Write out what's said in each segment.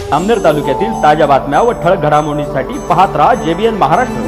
जामनेर तालुक्यातील ताज्या बातम्या व ठळक घडामोडींसाठी पाहत राहा JBN महाराष्ट्र।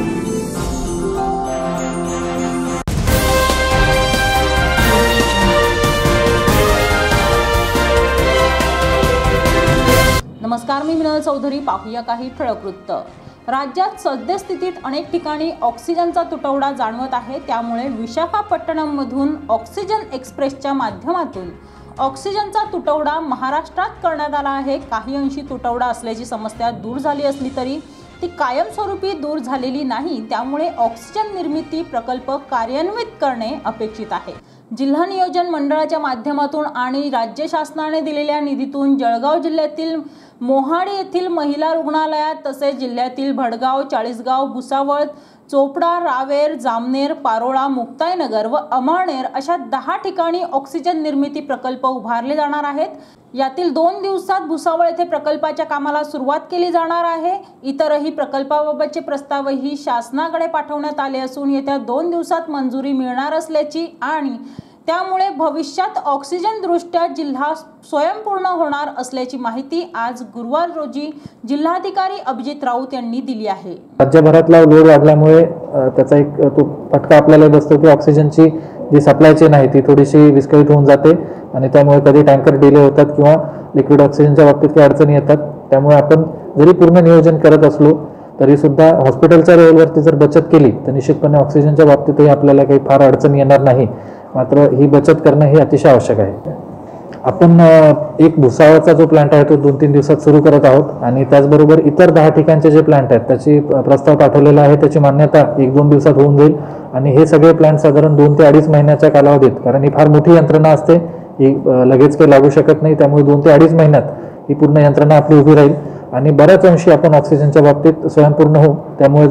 नमस्कार, मी मिनल चौधरी। पाहूया काही ठळक वृत्त। राज्यात सद्यस्थितीत अनेक ठिकाणी ऑक्सिजनचा तुटवडा जाणवत आहे। त्यामुळे विशाखापट्टणममधून ऑक्सिजन एक्सप्रेसच्या माध्यमातून ऑक्सिजनचा तुटवडा महाराष्ट्रात करण्यात आला आहे। काही अंशी तुटवडा असल्याची समस्या दूर झाली असली तरी ती कायमस्वरूपी दूर झालेली नाही। त्यामुळे ऑक्सिजन निर्मिती प्रकल्प कार्यान्वित करणे अपेक्षित आहे। जिल्हा नियोजन मंडळाच्या माध्यमातून आणि राज्य शासनाने दिलेल्या निधीतून जळगाव जिल्ह्यातील मोहाडी येथील महिला रुग्णालयात तसेच जिल्ह्यातील भडगाव, चाळीसगाव, भुसावळ, चोपडा, रावेर, जामनेर, पारोळा, मुक्ताईनगर व अमळनेर अशा 10 ठिकाणी ऑक्सिजन निर्मिती प्रकल्प उभारले जाणार आहेत। यातील 2 दिवसात भुसावळ येथे प्रकल्पाच्या कामाला सुरुवात केली जाणार आहे। इतरही प्रकल्पाबाबतचे प्रस्तावही शासनाकडे पाठवण्यात आले असून येत्या 2 दिवसात मंजुरी मिळणार असल्याची आणि त्यामुळे भविष्यात ऑक्सिजन दृष्ट्या जिल्हा स्वयंपूर्ण होणार असल्याची माहिती आज गुरुवार रोजी जिल्हाधिकारी अभिजित राऊत यांनी दिली आहे। राज्यभरातला लोड वाढल्यामुळे त्याचा एक तो फटका आपल्याला बसतो की ऑक्सिजनची जी सप्लाय चेन आहे ती थोडीशी विस्कळीत होऊन जाते आणि त्यामुळे कधी टँकर डिले होतात किंवा लिक्विड ऑक्सिजनच्या बाबतीत काही अडचणी येतात। त्यामुळे आपण जरी पूर्ण नियोजन करत असलो तरी सुद्धा हॉस्पिटलच्या लेवलवरती जर बचत केली तर निश्चितपणे ऑक्सिजनच्या बाबतीतही आपल्याला काही फार अडचण येणार नाही। मात्र ही बचत करणं हे अतिशय आवश्यक आहे। आपण एक भुसावळचा जो प्लांट आहे तो 2-3 दिवसात सुरू करत आहोत आणि त्याचबरोबर इतर 10 ठिकाणचे जे प्लांट आहेत त्याची प्रस्ताव पाठवलेला आहे, त्याची मान्यता 1-2 दिवसात होऊन जाईल आणि हे सगळे प्लांट साधारण 2 ते 2.5 महिन्याच्या कालावधीत, कारण ही फार मोठी यंत्रणा असते, ही लगेच काही लागू शकत नाही, त्यामुळे 2 ते 2.5 महिन्यात ही पूर्ण यंत्रणा आपली उभी राहील आणि बऱ्याच अंशी आपण ऑक्सिजनच्या बाबतीत स्वयंपूर्ण होऊ। त्यामुळे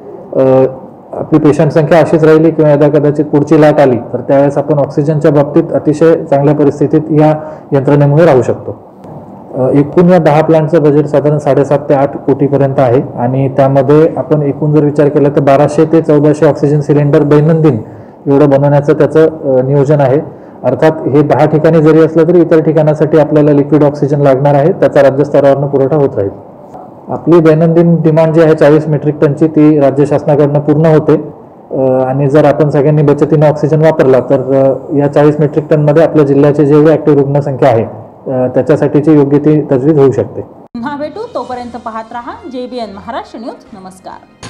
जर आपली पेशंट संख्या अशीच राहिली किंवा यदा कदाचित पुढची लाट आली तर त्यावेळेस आपण ऑक्सिजनच्या बाबतीत अतिशय चांगल्या परिस्थितीत या यंत्रणेमुळे राहू शकतो। एकूण या 10 प्लांटचं बजेट साधारण 7.5 ते 8 कोटीपर्यंत आहे आणि त्यामध्ये आपण एकूण जर विचार केला तर 1200 ते 1400 ऑक्सिजन सिलेंडर दैनंदिन एवढं बनवण्याचं त्याचं नियोजन आहे। अर्थात हे 10 ठिकाणी जरी असलं तरी इतर ठिकाणासाठी आपल्याला लिक्विड ऑक्सिजन लागणार आहे, त्याचा राज्य स्तरावरून पुरवठा होत राहील। आपली दैनंदिन डिमांड जी आहे 40 मेट्रिक टनची ती राज्य शासनाकडून पूर्ण होते आणि जर आपण सगळ्यांनी बचतीने ऑक्सिजन वापरला तर या 40 मेट्रिक टनमध्ये आपल्या जिल्ह्याचे जेवढे ऍक्टिव्ह रुग्णसंख्या आहे त्याच्यासाठीची योग्य ती तजवीज होऊ शकते। पुन्हा भेटू, तोपर्यंत पाहत रहा JBN महाराष्ट्र न्यूज। नमस्कार।